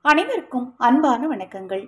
அனைவருக்கும் அன்பான வணக்கங்கள்.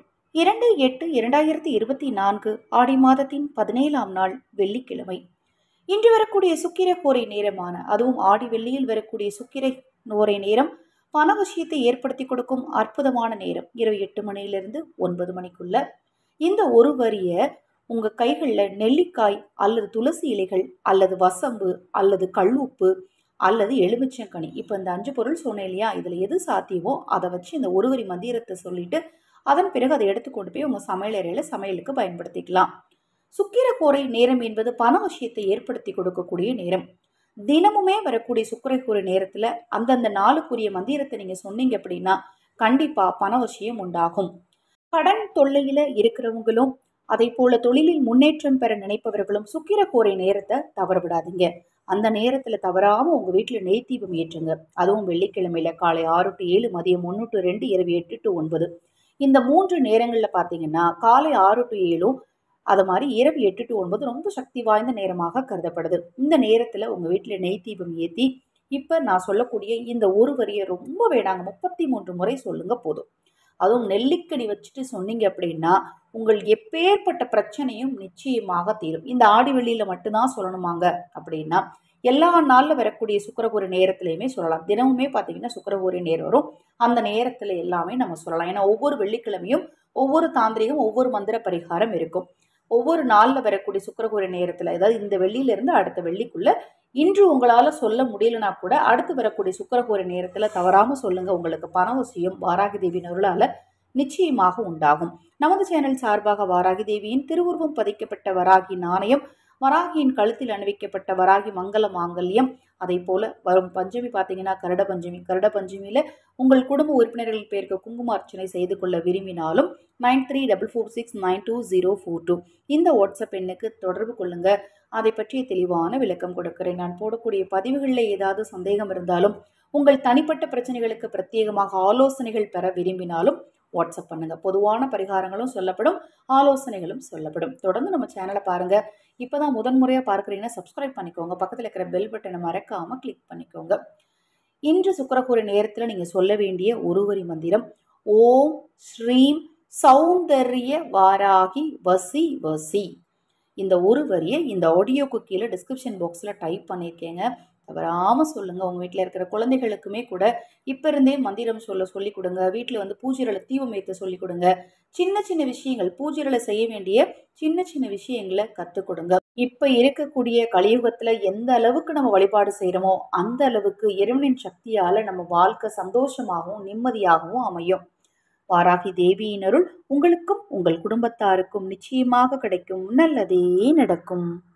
2/8/2024 ஆடி மாதத்தின் 17ஆம் நாள் வெள்ளிக்கிழமை. இன்று வரக்கூடிய சுக்கிர ஹோரை நேரமான, அதுவும் ஆடி வெள்ளியில் வரக்கூடிய சுக்கிர ஹோரை நேரம் பண விஷயத்தை ஏற்படுத்தி கொடுக்கும் அற்புதமான நேரம். இரவு 8 மணியிலிருந்து 9 மணிக்குள்ள இந்த ஒரு வரிய உங்க கைகளில் நெல்லிக்காய் அல்லது துளசி இலைகள் அல்லது வசம்பு அல்லது கல்லுப்பு அல்லது எலுமிச்சங்கனி, இப்போ இந்த 5 பொருள் சொன்னேன் இல்லையா, இதில் எது சாத்தியமோ அதை வச்சு இந்த ஒரு வரி மந்திரத்தை சொல்லிட்டு அதன் பிறகு அதை எடுத்துக்கொண்டு போய் உங்கள் சமையலறையில் சமையலுக்கு பயன்படுத்திக்கலாம். சுக்கிர கோரை நேரம் என்பது பண விஷயத்தை ஏற்படுத்தி கொடுக்கக்கூடிய நேரம். தினமுமே வரக்கூடிய சுக்கிர கோரை நேரத்தில் அந்தந்த நாளுக்குரிய மந்திரத்தை நீங்கள் சொன்னீங்க அப்படின்னா கண்டிப்பாக பண விஷயம் உண்டாகும். கடன் தொல்லையில் இருக்கிறவங்களும் அதை போல தொழிலில் முன்னேற்றம் பெற நினைப்பவர்களும் சுக்கிர கோரை நேரத்தை தவற விடாதீங்க. அந்த நேரத்தில் தவறாமல் உங்கள் வீட்டில் நெய் தீபம் ஏற்றுங்க. அதுவும் வெள்ளிக்கிழமையில காலை 6 to 7, மதியம் 1 to 2, இரவு 8 to 9. இந்த 3 நேரங்களில் பார்த்தீங்கன்னா காலை 6 to 7, அது மாதிரி இரவு 8 to 9 ரொம்ப சக்தி வாய்ந்த நேரமாக கருதப்படுது. இந்த நேரத்தில் உங்கள் வீட்டில் நெய் தீபம் ஏற்றி இப்போ நான் சொல்லக்கூடிய இந்த ஒரு வரியை ரொம்ப வேணாங்க 33 முறை சொல்லுங்க போதும். அதுவும் நெல்லிக்கனி வச்சுட்டு சொன்னீங்க அப்படின்னா உங்கள் எப்பேற்பட்ட பிரச்சனையும் நிச்சயமாக தீரும். இந்த ஆடி வெள்ளியில் மட்டும்தான் சொல்லணுமாங்க அப்படின்னா எல்லா நாளில் வரக்கூடிய சுக்கிரகோரை நேரத்திலையுமே சொல்லலாம். தினமுமே பார்த்தீங்கன்னா சுக்கிரகோரை நேரம் வரும். அந்த நேரத்தில் எல்லாமே நம்ம சொல்லலாம். ஏன்னா ஒவ்வொரு வெள்ளிக்கிழமையும் ஒவ்வொரு தாந்திரிகம், ஒவ்வொரு மந்திர பரிகாரம் இருக்கும். ஒவ்வொரு நாளில் வரக்கூடிய சுக்கிரகோரை நேரத்தில், அதாவது இந்த வெள்ளியிலிருந்து அடுத்த வெள்ளிக்குள்ள இன்று உங்களால் சொல்ல முடியலனா கூட அடுத்து வரக்கூடிய சுக்கிரகோரை நேரத்தில் தவறாமல் சொல்லுங்க. உங்களுக்கு பணவசியம் வாராகி தேவியின் அருளால் நிச்சயமாக உண்டாகும். நமது சேனல் சார்பாக வாராகி தேவியின் திருவுருவம் பதிக்கப்பட்ட வராகி நாணயம், வராகியின் கழுத்தில் அணிவிக்கப்பட்ட வராகி மங்கள மாங்கல்யம், அதை போல வரும் பஞ்சமி பார்த்தீங்கன்னா கருட பஞ்சமி. கருட பஞ்சமியில் உங்கள் குடும்ப உறுப்பினர்கள் பேருக்கு குங்கும அர்ச்சனை செய்து கொள்ள விரும்பினாலும் 9344692042 இந்த வாட்ஸ்அப் எண்ணுக்கு தொடர்பு கொள்ளுங்க. அதை பற்றிய தெளிவான விளக்கம் கொடுக்கிறேன். நான் போடக்கூடிய பதிவுகளில் ஏதாவது சந்தேகம் இருந்தாலும், உங்கள் தனிப்பட்ட பிரச்சனைகளுக்கு பிரத்யேகமாக ஆலோசனைகள் பெற விரும்பினாலும் வாட்ஸ்அப் பண்ணுங்க. பொதுவான பரிகாரங்களும் சொல்லப்படும், ஆலோசனைகளும் சொல்லப்படும். தொடர்ந்து நம்ம சேனலை பாருங்க. இப்போதான் முதன்முறையாக பார்க்குறீங்கன்னா சப்ஸ்கிரைப் பண்ணிக்கோங்க. பக்கத்தில் இருக்கிற பெல் பட்டனை மறக்காம கிளிக் பண்ணிக்கோங்க. இன்று சுக்கிரகோரை நேரத்தில் நீங்கள் சொல்ல வேண்டிய ஒரு வரி மந்திரம் ஓம் ஸ்ரீம் சௌந்தர்ய வாராகி வசி வசி. இந்த ஒரு வரியை இந்த ஆடியோக்கு கீழே டிஸ்கிரிப்ஷன் பாக்ஸில் டைப் பண்ணியிருக்கேங்க. தவறாமல் சொல்லுங்கள். உங்கள் வீட்டில் இருக்கிற குழந்தைகளுக்குமே கூட இப்போ இருந்தே மந்திரம் சொல்லி கொடுங்க. வீட்டில் பூஜைகளை தீபம் ஏற்ற சொல்லி கொடுங்க. சின்ன சின்ன விஷயங்கள், பூஜைகளை செய்ய வேண்டிய சின்ன சின்ன விஷயங்களை கற்றுக் கொடுங்க. இப்போ இருக்கக்கூடிய கலியுகத்தில் எந்த அளவுக்கு நம்ம வழிபாடு செய்கிறோமோ அந்த அளவுக்கு இறைவனின் சக்தியால் நம்ம வாழ்க்கை சந்தோஷமாகவும் நிம்மதியாகவும் அமையும். வாராகி தேவியின் அருள் உங்களுக்கும் உங்கள் குடும்பத்தாருக்கும் நிச்சயமாக கிடைக்கும். நல்லதே நடக்கும்.